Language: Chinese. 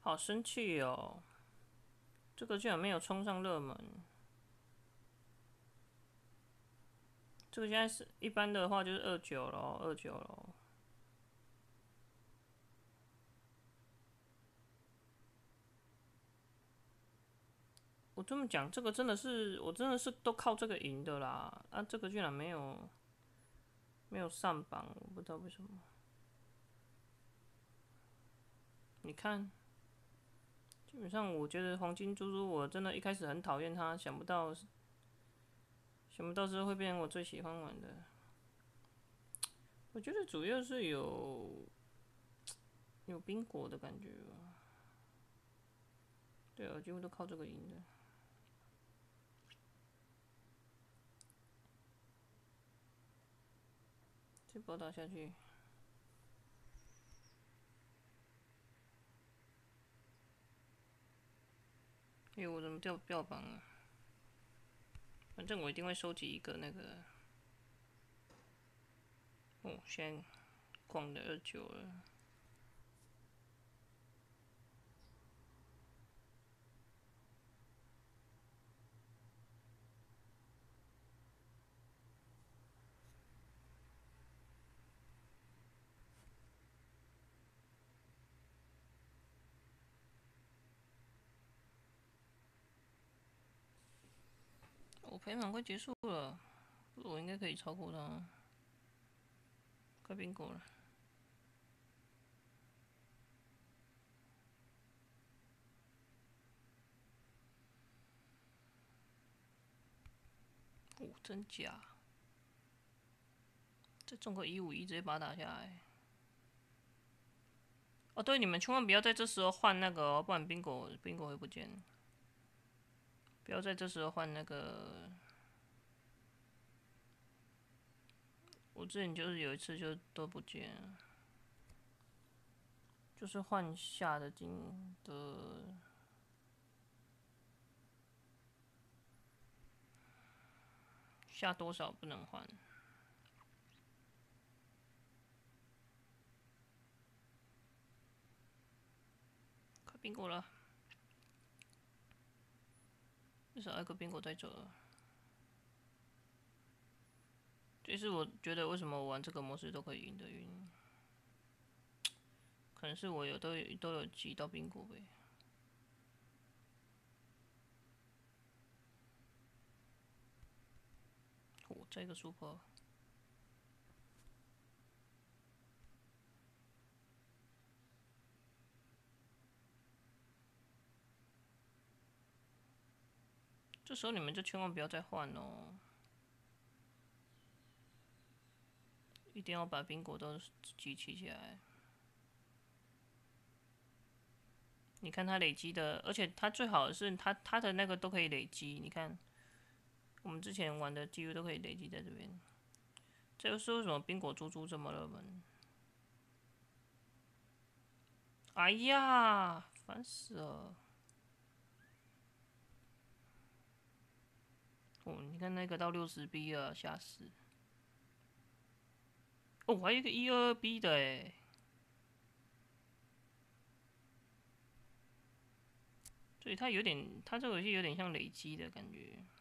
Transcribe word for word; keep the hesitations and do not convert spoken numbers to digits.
好生气哦！这个居然没有冲上热门。这个现在是一般的话就是二九咯，二九咯。我这么讲，这个真的是我真的是都靠这个赢的啦。啊，这个居然没有没有上榜，我不知道为什么。你看，基本上我觉得黄金猪猪，我真的一开始很讨厌它，想不到想不到之后会变成我最喜欢玩的。我觉得主要是有有冰果的感觉吧。对啊，我几乎都靠这个赢的。再报道下去。哎、我怎么掉掉榜了？反正我一定会收集一个那个。哦，现在逛的二九了。我排满快结束了，我应该可以超过他。快冰果了。哦，真假？再中个一五一，直接把它打下来。哦，对，你们千万不要在这时候换那个哦，不然冰果冰果会不见。不要在这时候换那个。我之前就是有一次就都不见了，就是换下的金的。下多少不能换。快冰果了，至少一个冰果带走了。这是我觉得为什么我玩这个模式都可以赢的原因。可能是我有都有都有集到冰果呗。哦，再一个 super。这时候你们就千万不要再换哦，一定要把冰果都集齐起来。你看它累积的，而且它最好的是它它的那个都可以累积。你看，我们之前玩的几乎都可以累积在这边。这就是为什么冰果猪猪这么热门。哎呀，烦死了！哦，你看那个到六十 B 了，吓死！哦，还有一个一二二 B 的哎。所以它有点，它这个游戏有点像累积的感觉。